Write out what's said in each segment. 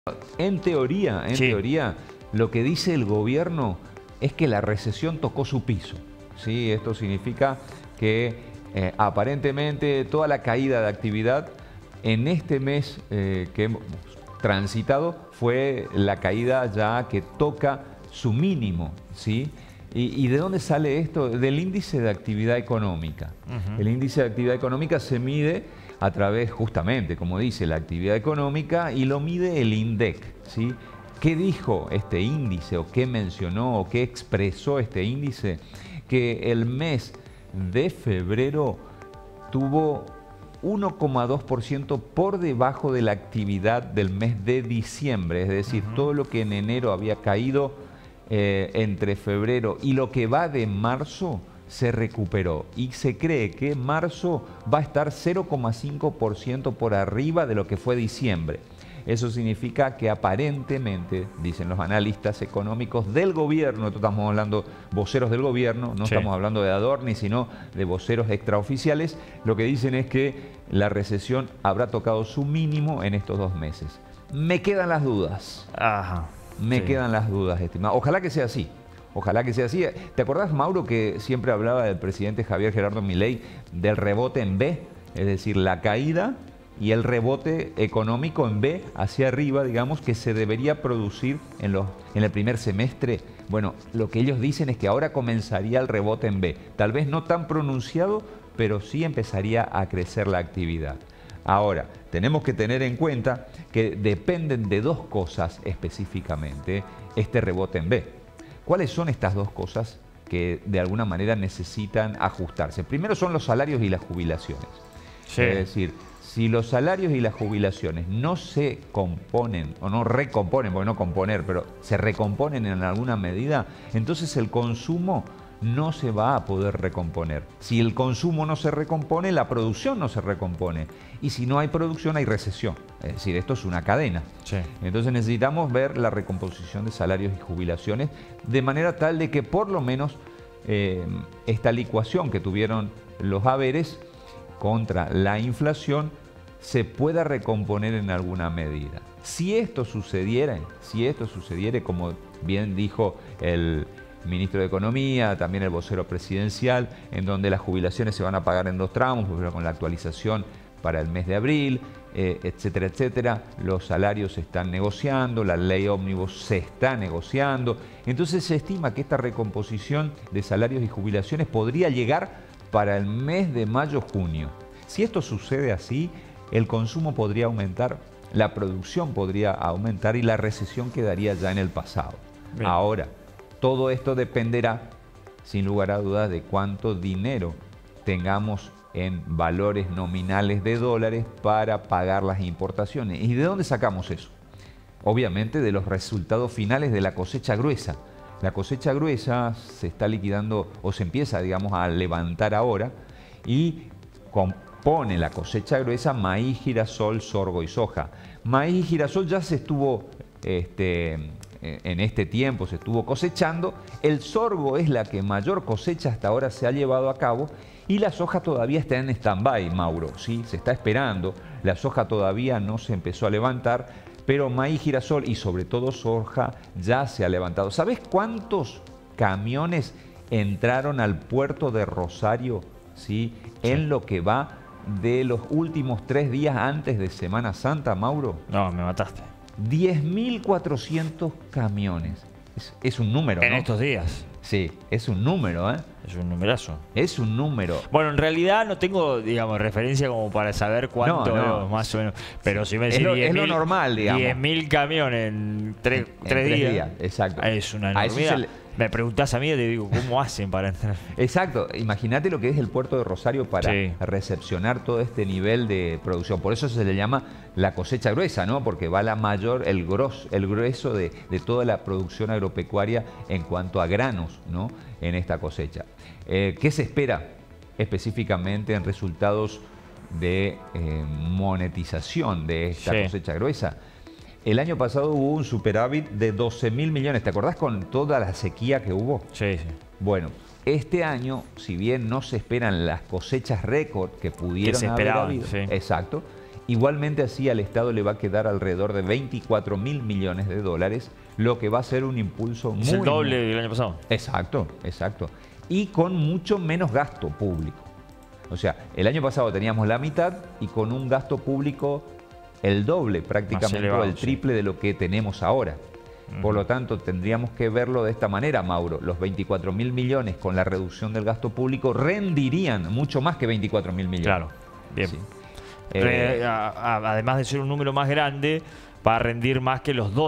En teoría, lo que dice el gobierno es que la recesión tocó su piso. ¿Sí? Esto significa que aparentemente toda la caída de actividad en este mes que hemos transitado fue la caída ya que toca su mínimo. ¿Sí? ¿Y de dónde sale esto? Del índice de actividad económica. El índice de actividad económica se mide a través, justamente, como dice, la actividad económica, y lo mide el INDEC, ¿sí? ¿Qué dijo este índice, o qué mencionó, o qué expresó este índice? Que el mes de febrero tuvo 1,2% por debajo de la actividad del mes de diciembre, es decir, todo lo que en enero había caído entre febrero y lo que va de marzo se recuperó, y se cree que marzo va a estar 0,5% por arriba de lo que fue diciembre. Eso significa que aparentemente, dicen los analistas económicos del gobierno, esto estamos hablando voceros del gobierno, no estamos hablando de Adorni, sino de voceros extraoficiales, lo que dicen es que la recesión habrá tocado su mínimo en estos 2 meses. Me quedan las dudas. Me quedan las dudas, estimado. Ojalá que sea así. Ojalá que sea así. ¿Te acordás, Mauro, que siempre hablaba del presidente Javier Gerardo Milei del rebote en B? Es decir, la caída y el rebote económico en B hacia arriba, digamos, que se debería producir en el primer semestre. Bueno, lo que ellos dicen es que ahora comenzaría el rebote en B. Tal vez no tan pronunciado, pero sí empezaría a crecer la actividad. Ahora, tenemos que tener en cuenta que dependen de 2 cosas específicamente este rebote en B. ¿Cuáles son estas 2 cosas que de alguna manera necesitan ajustarse? Primero son los salarios y las jubilaciones. Es decir, si los salarios y las jubilaciones no se componen, o no recomponen, porque no componer, pero se recomponen en alguna medida, entonces el consumo no se va a poder recomponer. Si el consumo no se recompone, la producción no se recompone. Y si no hay producción, hay recesión. Es decir, esto es una cadena. Entonces necesitamos ver la recomposición de salarios y jubilaciones de manera tal de que por lo menos esta licuación que tuvieron los haberes contra la inflación se pueda recomponer en alguna medida. Si esto sucediera, como bien dijo el ministro de Economía, también el vocero presidencial, en donde las jubilaciones se van a pagar en 2 tramos, pero con la actualización para el mes de abril, etcétera, etcétera. Los salarios se están negociando, la ley ómnibus se está negociando. Entonces se estima que esta recomposición de salarios y jubilaciones podría llegar para el mes de mayo-junio. Si esto sucede así, el consumo podría aumentar, la producción podría aumentar y la recesión quedaría ya en el pasado. Ahora, todo esto dependerá, sin lugar a dudas, de cuánto dinero tengamos en valores nominales de dólares para pagar las importaciones. ¿Y de dónde sacamos eso? Obviamente de los resultados finales de la cosecha gruesa. La cosecha gruesa se está liquidando, o se empieza, digamos, a levantar ahora, y compone la cosecha gruesa maíz, girasol, sorgo y soja. Maíz y girasol ya se estuvo en este tiempo se estuvo cosechando. El sorgo es la que mayor cosecha hasta ahora se ha llevado a cabo, y la soja todavía está en stand-by, Mauro, ¿sí? Se está esperando, la soja todavía no se empezó a levantar, pero maíz, girasol y sobre todo soja ya se ha levantado. ¿Sabés cuántos camiones entraron al puerto de Rosario, ¿sí? En lo que va de los últimos 3 días antes de Semana Santa, Mauro? No, me mataste. 10.400 camiones. Es un número, ¿no? En estos días. Sí, es un número, ¿eh? Es un numerazo. Es un número. Bueno, en realidad no tengo, digamos, referencia como para saber cuánto más o menos. Pero si me decís es lo normal, digamos. 10.000 camiones en 3 días. Exacto. Es una enormidad. Me preguntás a mí y te digo, ¿cómo hacen para entrar? Exacto. Imagínate lo que es el puerto de Rosario para recepcionar todo este nivel de producción. Por eso se le llama la cosecha gruesa, ¿no? Porque va la mayor, el grueso de toda la producción agropecuaria en cuanto a granos, ¿no? En esta cosecha. ¿Qué se espera específicamente en resultados de monetización de esta cosecha gruesa? El año pasado hubo un superávit de 12.000 millones. ¿Te acordás con toda la sequía que hubo? Sí. Bueno, este año, si bien no se esperan las cosechas récord que pudieron haber habido, exacto, Igualmente así al Estado le va a quedar alrededor de 24.000 millones de dólares, lo que va a ser un impulso muy... Es el doble del año pasado. Exacto, exacto. Y con mucho menos gasto público. O sea, el año pasado teníamos la mitad y con un gasto público el doble prácticamente, elevado, o el triple de lo que tenemos ahora. Por lo tanto, tendríamos que verlo de esta manera, Mauro. Los 24.000 millones con la reducción del gasto público rendirían mucho más que 24.000 millones. Claro, bien. Sí. Además de ser un número más grande, va a rendir más que los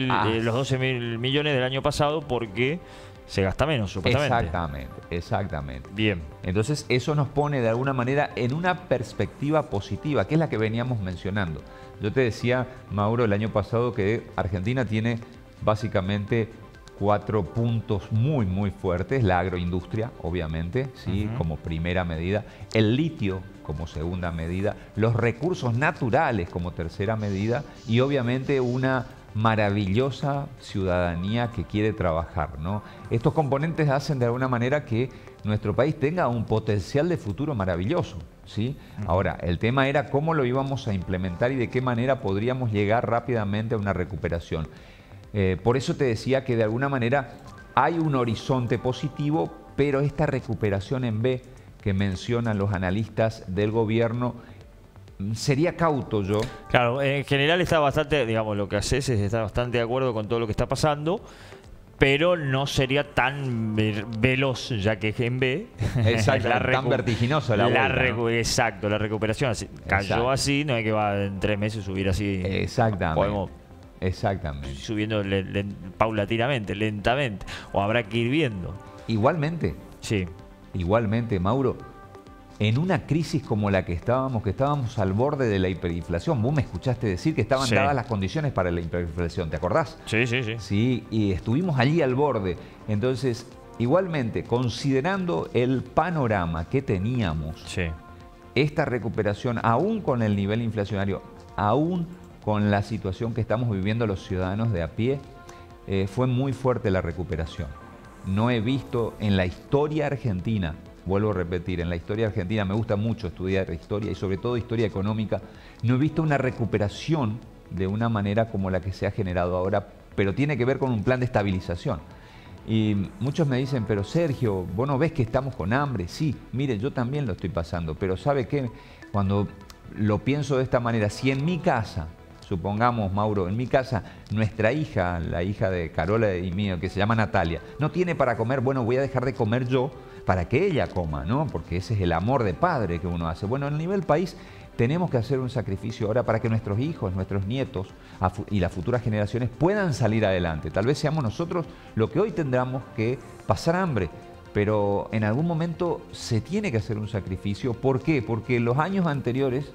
12.000 millones del año pasado porque se gasta menos, supuestamente. Exactamente, exactamente. Bien. Entonces, eso nos pone de alguna manera en una perspectiva positiva, que es la que veníamos mencionando. Yo te decía, Mauro, el año pasado que Argentina tiene básicamente 4 puntos muy, muy fuertes. La agroindustria, obviamente, ¿sí? Como primera medida. El litio como segunda medida. Los recursos naturales como tercera medida. Y obviamente una maravillosa ciudadanía que quiere trabajar, ¿no? Estos componentes hacen de alguna manera que nuestro país tenga un potencial de futuro maravilloso, ¿sí? Ahora, el tema era cómo lo íbamos a implementar y de qué manera podríamos llegar rápidamente a una recuperación. Por eso te decía que de alguna manera hay un horizonte positivo, pero esta recuperación en B que mencionan los analistas del gobierno, sería cauto yo. Claro, en general está bastante, digamos, lo que haces es estar bastante de acuerdo con todo lo que está pasando, pero no sería tan veloz, ya que es en B. Exacto, tan vertiginosa la vuelta, ¿no? Exacto, la recuperación cayó así, no hay que va en 3 meses subir así. Exactamente. Podemos subiendo paulatinamente, lentamente, o habrá que ir viendo. Igualmente. Sí. Igualmente, Mauro, en una crisis como la que estábamos al borde de la hiperinflación, vos me escuchaste decir que estaban dadas las condiciones para la hiperinflación, ¿te acordás? Sí, sí, sí. Sí, y estuvimos allí al borde. Entonces, igualmente, considerando el panorama que teníamos, esta recuperación, aún con el nivel inflacionario, aún con la situación que estamos viviendo los ciudadanos de a pie, fue muy fuerte la recuperación. No he visto en la historia argentina, vuelvo a repetir, en la historia argentina me gusta mucho estudiar historia y sobre todo historia económica, no he visto una recuperación de una manera como la que se ha generado ahora, pero tiene que ver con un plan de estabilización. Y muchos me dicen, pero Sergio, ¿vos no ves que estamos con hambre? Sí, mire, yo también lo estoy pasando, pero ¿sabe qué? Cuando lo pienso de esta manera, si en mi casa, supongamos, Mauro, en mi casa, nuestra hija, la hija de Carola y mío, que se llama Natalia, no tiene para comer, bueno, voy a dejar de comer yo para que ella coma, ¿no? Porque ese es el amor de padre que uno hace. Bueno, a nivel país tenemos que hacer un sacrificio ahora para que nuestros hijos, nuestros nietos y las futuras generaciones puedan salir adelante. Tal vez seamos nosotros lo que hoy tendremos que pasar hambre, pero en algún momento se tiene que hacer un sacrificio. ¿Por qué? Porque en los años anteriores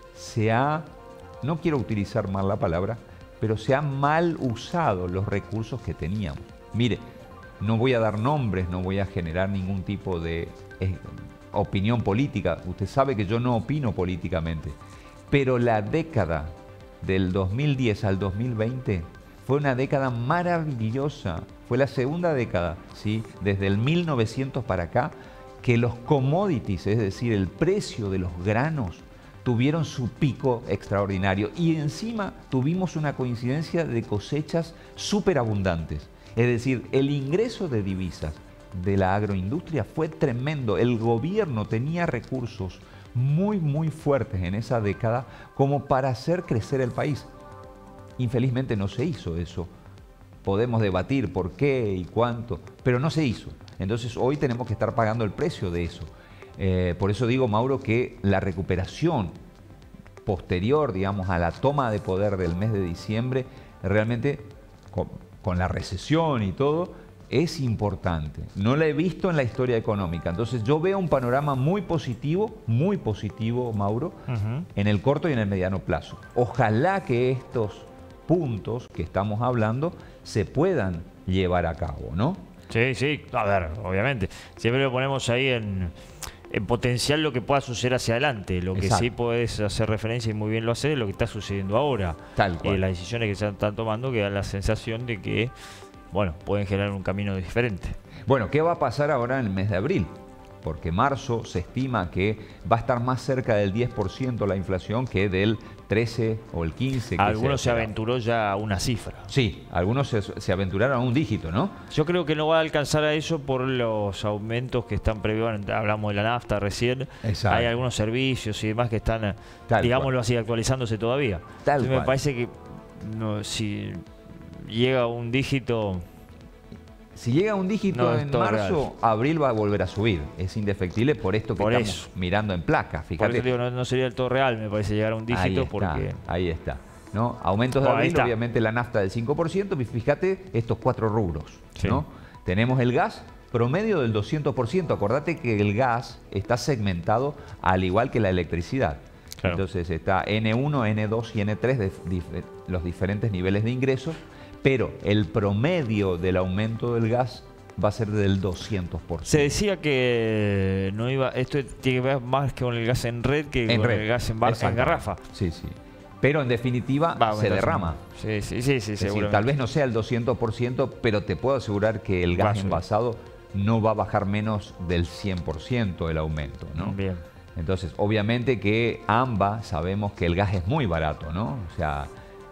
no quiero utilizar mal la palabra, pero se han mal usado los recursos que teníamos. Mire, no voy a dar nombres, no voy a generar ningún tipo de opinión política. Usted sabe que yo no opino políticamente. Pero la década del 2010 al 2020 fue una década maravillosa. Fue la segunda década, ¿sí? Desde el 1900 para acá, que los commodities, es decir, el precio de los granos, tuvieron su pico extraordinario y encima tuvimos una coincidencia de cosechas súper abundantes. Es decir, el ingreso de divisas de la agroindustria fue tremendo. El gobierno tenía recursos muy, muy fuertes en esa década como para hacer crecer el país. Infelizmente no se hizo eso. Podemos debatir por qué y cuánto, pero no se hizo. Entonces hoy tenemos que estar pagando el precio de eso. Por eso digo, Mauro, que la recuperación posterior, digamos, a la toma de poder del mes de diciembre, realmente con la recesión y todo, es importante. No la he visto en la historia económica. Entonces yo veo un panorama muy positivo, Mauro, en el corto y en el mediano plazo. Ojalá que estos puntos que estamos hablando se puedan llevar a cabo, ¿no? Sí, sí, a ver, obviamente. Siempre lo ponemos ahí en potencial lo que pueda suceder hacia adelante. Lo que sí podés hacer referencia, y muy bien lo haces, es lo que está sucediendo ahora. Tal cual. Las decisiones que se están tomando, que dan la sensación de que, bueno, pueden generar un camino diferente. Bueno, ¿qué va a pasar ahora en el mes de abril? porque marzo se estima que va a estar más cerca del 10% la inflación que del 13 o el 15. Algunos se aventuró ya a una cifra. Sí, algunos se aventuraron a un dígito, ¿no? Yo creo que no va a alcanzar a eso por los aumentos que están previstos. Hablamos de la nafta recién. Exacto. Hay algunos servicios y demás que están, digámoslo así, actualizándose todavía. Entonces me parece que si llega a un dígito... Si llega a un dígito en marzo, abril va a volver a subir. Es indefectible por esto que estamos mirando en placa. Fíjate. Por eso digo, no sería del todo real, me parece, llegar a un dígito. Ahí está. ¿No? Aumentos de abril, obviamente la nafta del 5%. Fíjate estos 4 rubros. Sí. ¿No? Tenemos el gas promedio del 200%. Acordate que el gas está segmentado al igual que la electricidad. Claro. Entonces está N1, N2 y N3 de los diferentes niveles de ingresos. Pero el promedio del aumento del gas va a ser del 200%. Se decía que no iba, esto tiene que ver más que con el gas en red que con el gas en garrafa. Sí, sí. Pero en definitiva se derrama. Sí, seguramente. Tal vez no sea el 200%, pero te puedo asegurar que el gas envasado no va a bajar menos del 100% el aumento, ¿no? Bien. Entonces, obviamente que ambas sabemos que el gas es muy barato, ¿no? O sea,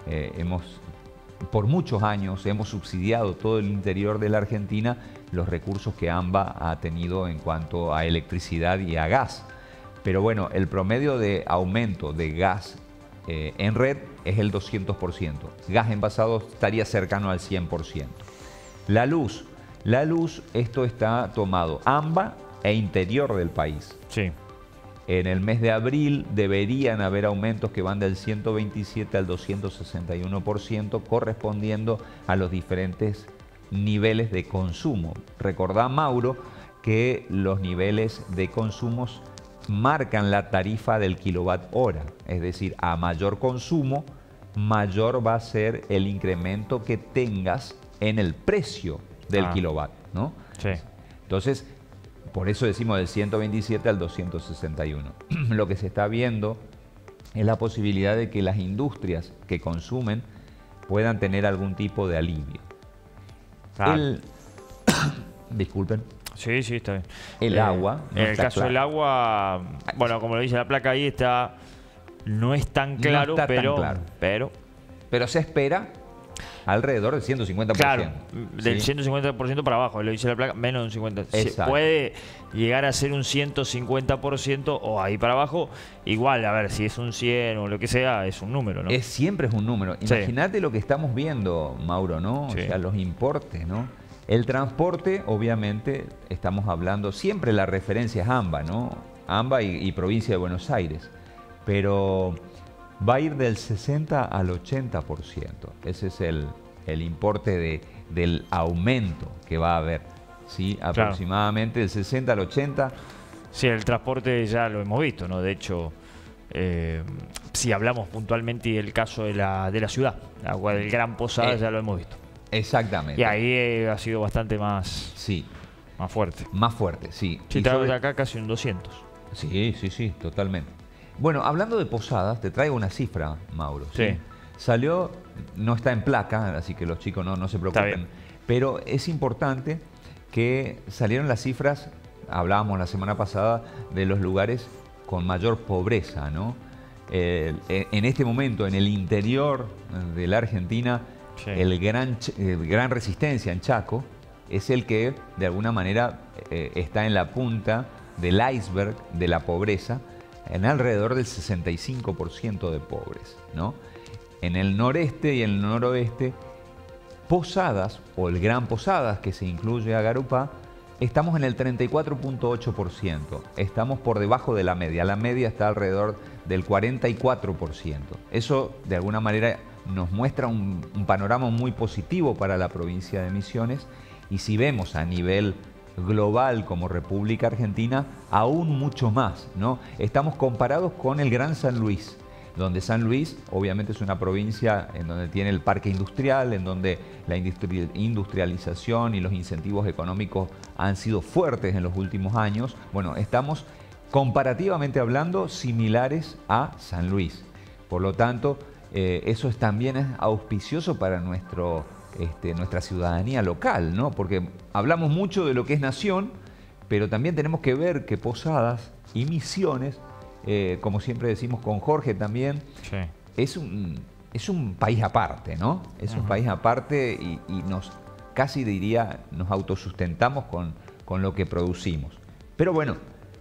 por muchos años hemos subsidiado todo el interior de la Argentina los recursos que AMBA ha tenido en cuanto a electricidad y a gas. Pero bueno, el promedio de aumento de gas en red es el 200%. Gas envasado estaría cercano al 100%. La luz, esto está tomado AMBA e interior del país. Sí. En el mes de abril deberían haber aumentos que van del 127 al 261%, correspondiendo a los diferentes niveles de consumo. Recordá, Mauro, que los niveles de consumos marcan la tarifa del kilowatt hora. Es decir, a mayor consumo, mayor va a ser el incremento que tengas en el precio del kilowatt, ¿no? Sí. Entonces, por eso decimos del 127 al 261. Lo que se está viendo es la posibilidad de que las industrias que consumen puedan tener algún tipo de alivio. Disculpen. Sí, está bien. El agua. En el caso del agua, bueno, como lo dice la placa ahí, no es tan claro, pero se espera alrededor del 150%. Claro, del 150% para abajo, lo dice la placa, menos de un 50%. Puede llegar a ser un 150% o ahí para abajo. Igual, a ver, si es un 100 o lo que sea, es un número, ¿no? Siempre es un número. Imagínate lo que estamos viendo, Mauro, ¿no? O sea, los importes, ¿no? El transporte, obviamente, estamos hablando, siempre la referencia es AMBA, ¿no? AMBA y provincia de Buenos Aires. Pero va a ir del 60 al 80%. Ese es el importe del aumento que va a haber. ¿Sí? Aproximadamente del 60 al 80%. Sí, el transporte ya lo hemos visto, ¿no? De hecho, si hablamos puntualmente del caso de la ciudad, agua del Gran Posada, ya lo hemos visto. Exactamente. Y ahí ha sido bastante más fuerte. Más fuerte, sí. Sí, de acá casi un 200. Sí, totalmente. Bueno, hablando de Posadas, te traigo una cifra, Mauro. Sí. Salió, no está en placa, así que los chicos no se preocupen. Pero es importante que salieron las cifras, hablábamos la semana pasada, de los lugares con mayor pobreza, ¿no? En este momento, en el interior de la Argentina, el gran Resistencia en Chaco es el que, de alguna manera, está en la punta del iceberg de la pobreza, en alrededor del 65% de pobres, ¿no? En el noreste y en el noroeste, Posadas, o el Gran Posadas, que se incluye a Garupá, estamos en el 34.8%. Estamos por debajo de la media. La media está alrededor del 44%. Eso, de alguna manera, nos muestra un panorama muy positivo para la provincia de Misiones. Y si vemos a nivel global como República Argentina, aún mucho más, ¿no? Estamos comparados con el Gran San Luis, donde San Luis obviamente es una provincia en donde tiene el parque industrial, en donde la industrialización y los incentivos económicos han sido fuertes en los últimos años. Bueno, estamos comparativamente hablando similares a San Luis. Por lo tanto, eso también es auspicioso para nuestra ciudadanía local, ¿no? Porque hablamos mucho de lo que es nación, pero también tenemos que ver que Posadas y Misiones, como siempre decimos con Jorge también, sí, es un país aparte, ¿no? Es un país aparte y casi diría, nos autosustentamos con lo que producimos. Pero bueno,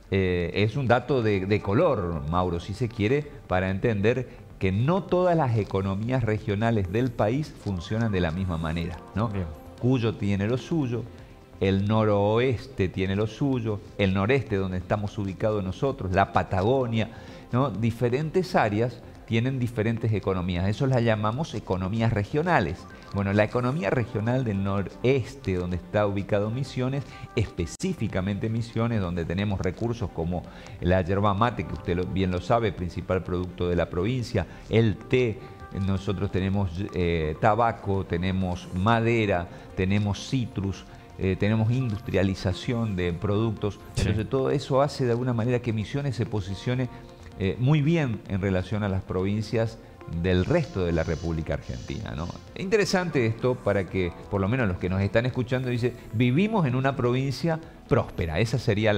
es un dato de color, Mauro, si se quiere, para entender que no todas las economías regionales del país funcionan de la misma manera, ¿no? Bien. Cuyo tiene lo suyo, el noroeste tiene lo suyo, el noreste donde estamos ubicados nosotros, la Patagonia, ¿no? Diferentes áreas tienen diferentes economías. Eso las llamamos economías regionales. Bueno, la economía regional del noreste, donde está ubicado Misiones, específicamente Misiones, donde tenemos recursos como la yerba mate, que usted bien lo sabe, principal producto de la provincia, el té, nosotros tenemos tabaco, tenemos madera, tenemos citrus, tenemos industrialización de productos. Sí. Entonces todo eso hace de alguna manera que Misiones se posicione muy bien en relación a las provincias del resto de la República Argentina, ¿no? Es interesante esto para que, por lo menos los que nos están escuchando, dice, vivimos en una provincia próspera. Esa sería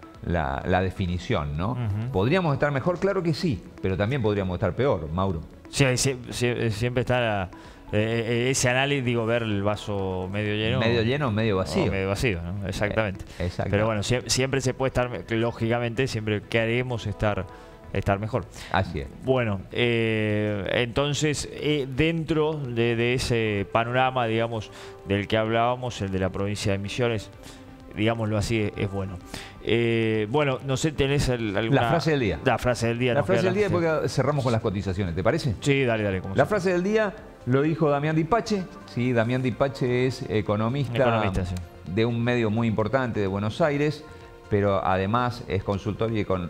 la definición, ¿no? ¿Podríamos estar mejor? Claro que sí, pero también podríamos estar peor, Mauro. Sí, siempre está ese análisis, digo, ver el vaso medio lleno. Medio lleno o medio vacío. Medio vacío, ¿no? Exactamente. Exacto. Pero bueno, siempre se puede estar, lógicamente, siempre queremos estar mejor. Así es. Bueno, entonces, dentro de ese panorama, digamos, del que hablábamos, el de la provincia de Misiones, digámoslo así, es bueno. Bueno, no sé, ¿tenés alguna...? La frase del día. La frase del día. La frase del día, porque cerramos con las cotizaciones, ¿te parece? Sí, dale. La frase del día lo dijo Damián Dipache. Sí, Damián Dipache es economista sí, de un medio muy importante de Buenos Aires, pero además es consultor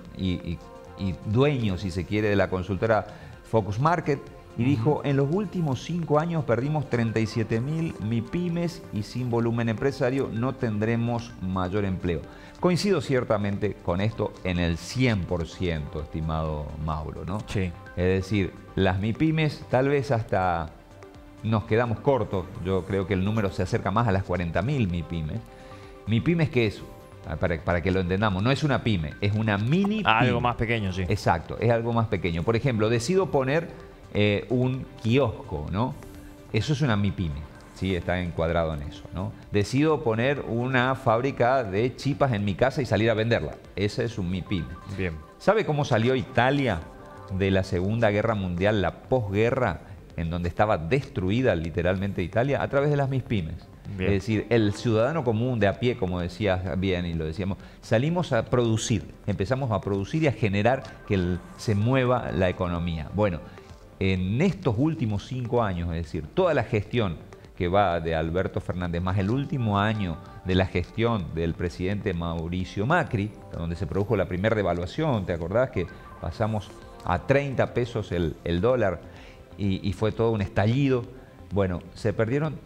y dueño, si se quiere, de la consultora Focus Market, y dijo, en los últimos 5 años perdimos 37.000 MIPYMES y sin volumen empresario no tendremos mayor empleo. Coincido ciertamente con esto en el 100%, estimado Mauro, ¿no? Sí. Es decir, las MIPYMES tal vez hasta nos quedamos cortos, yo creo que el número se acerca más a las 40.000 MIPYMES. ¿MIPYMES qué es? Para que lo entendamos, no es una pyme, es una mini pyme. Algo más pequeño, sí. Exacto, es algo más pequeño. Por ejemplo, decido poner un kiosco, ¿no? Eso es una MIPYME, ¿sí? Está encuadrado en eso, ¿no? Decido poner una fábrica de chipas en mi casa y salir a venderla. Esa es un MIPYME. Bien. ¿Sabe cómo salió Italia de la Segunda Guerra Mundial, la posguerra, en donde estaba destruida literalmente Italia? A través de las MIPYMES. Bien. Es decir, el ciudadano común de a pie, como decías bien y lo decíamos, salimos a producir, empezamos a producir y a generar que se mueva la economía. Bueno, en estos últimos 5 años, es decir, toda la gestión que va de Alberto Fernández, más el último año de la gestión del presidente Mauricio Macri, donde se produjo la primera devaluación, ¿te acordás que pasamos a 30 pesos el dólar y fue todo un estallido? Bueno, se perdieron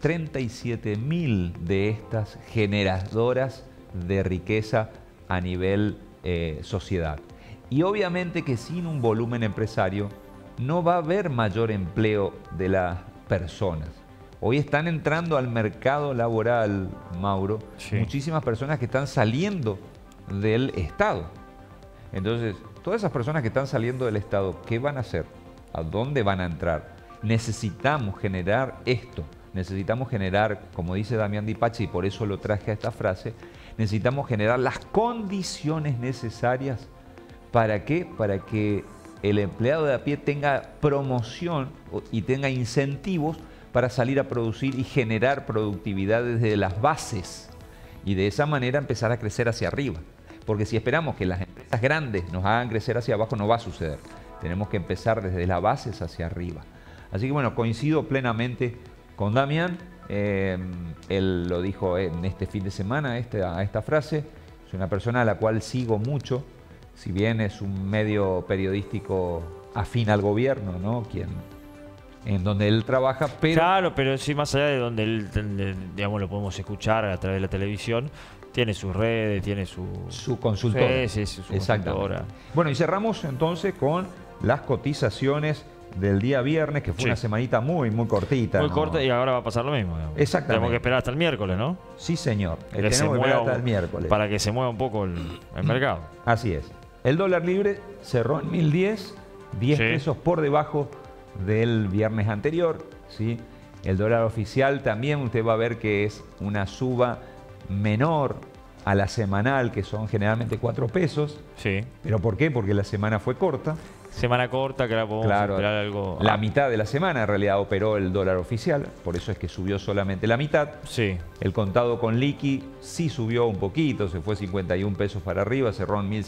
37.000 de estas generadoras de riqueza a nivel sociedad. Y obviamente que sin un volumen empresario no va a haber mayor empleo de las personas. Hoy están entrando al mercado laboral, Mauro, sí, muchísimas personas que están saliendo del Estado. Entonces, todas esas personas que están saliendo del Estado, ¿qué van a hacer? ¿A dónde van a entrar? Necesitamos generar esto, necesitamos generar, como dice Damián Dipache, y por eso lo traje a esta frase, necesitamos generar las condiciones necesarias. ¿Para qué? Para que el empleado de a pie tenga promoción y tenga incentivos para salir a producir y generar productividad desde las bases y de esa manera empezar a crecer hacia arriba. Porque si esperamos que las empresas grandes nos hagan crecer hacia abajo, no va a suceder. Tenemos que empezar desde las bases hacia arriba. Así que bueno, coincido plenamente con Damián. Él lo dijo en este fin de semana, esta frase. Es una persona a la cual sigo mucho, si bien es un medio periodístico afín al gobierno, ¿no? En donde él trabaja, pero... Claro, pero sí, más allá de donde él, digamos, lo podemos escuchar a través de la televisión, tiene sus redes, tiene su consultora. Sí, su consultora. Bueno, y cerramos entonces con las cotizaciones del día viernes, que fue una semanita muy cortita. Muy corta, y ahora va a pasar lo mismo. Digamos. Exactamente. Tenemos que esperar hasta el miércoles, ¿no? Sí, señor. Tenemos que esperar hasta el miércoles. Para que se mueva un poco el mercado. Así es. El dólar libre cerró en 1010, 10 pesos por debajo del viernes anterior, ¿sí? El dólar oficial también usted va a ver que es una suba menor a la semanal, que son generalmente 4 pesos. Sí. ¿Pero por qué? Porque la semana fue corta. Semana corta, que ahora podemos esperar algo. La mitad de la semana en realidad operó el dólar oficial, por eso es que subió solamente la mitad. Sí. El contado con liqui sí subió un poquito, se fue 51 pesos para arriba, cerró en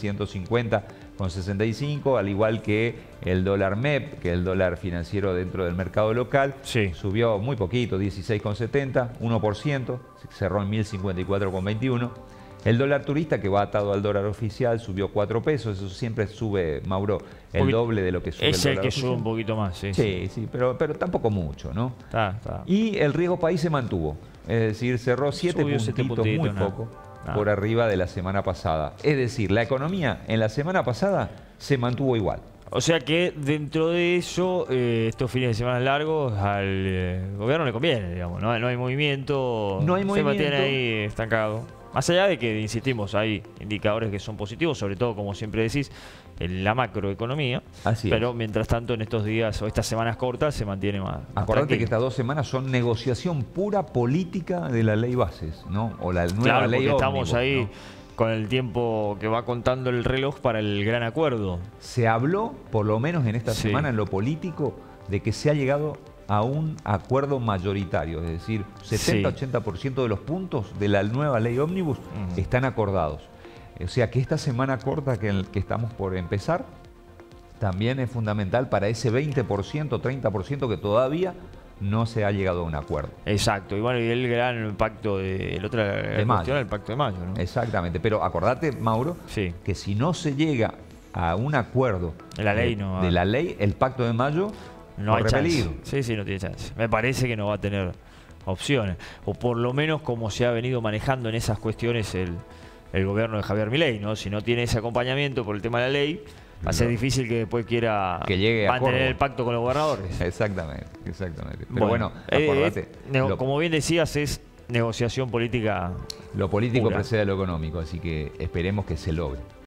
1150,65, al igual que el dólar MEP, que es el dólar financiero dentro del mercado local. Sí. Subió muy poquito, 16,70, 1%, cerró en 1054,21. El dólar turista, que va atado al dólar oficial, subió 4 pesos. Eso siempre sube, Mauro, el doble de lo que sube el dólar oficial. Es el que sube un poquito más, sí. Sí, pero tampoco mucho, ¿no? Está. Y el riesgo país se mantuvo. Es decir, cerró 7 puntitos, muy poco, por arriba de la semana pasada. Es decir, la economía en la semana pasada se mantuvo igual. O sea que dentro de eso, estos fines de semana largos, al gobierno le conviene, digamos. No hay movimiento. No hay movimiento. Se mantiene ahí estancado. Más allá de que, insistimos, hay indicadores que son positivos, sobre todo, como siempre decís, en la macroeconomía. Así pero es. mientras tanto, en estos días o estas semanas cortas se mantiene más. Acordate que estas 2 semanas son negociación pura política de la ley bases, ¿no? O la nueva ley ómnibus, estamos ahí, ¿no? Con el tiempo que va contando el reloj para el gran acuerdo. Se habló, por lo menos en esta semana, en lo político, de que se ha llegado a un acuerdo mayoritario, es decir, 70-80% de los puntos de la nueva ley ómnibus están acordados. O sea que esta semana corta que estamos por empezar también es fundamental para ese 20%, 30% que todavía no se ha llegado a un acuerdo. Exacto, y bueno, y el gran pacto de el pacto de mayo, ¿no? Exactamente, pero acordate, Mauro, que si no se llega a un acuerdo de la ley, el pacto de mayo no hay chance. Sí, no tiene chance. Me parece que no va a tener opciones. O por lo menos como se ha venido manejando en esas cuestiones el gobierno de Javier Milei, ¿no? Si no tiene ese acompañamiento por el tema de la ley, va a ser difícil que después quiera mantener el pacto con los gobernadores. Exactamente. Pero bueno, acordate. Como bien decías, es negociación política. Lo político pura. precede a lo económico, así que esperemos que se logre.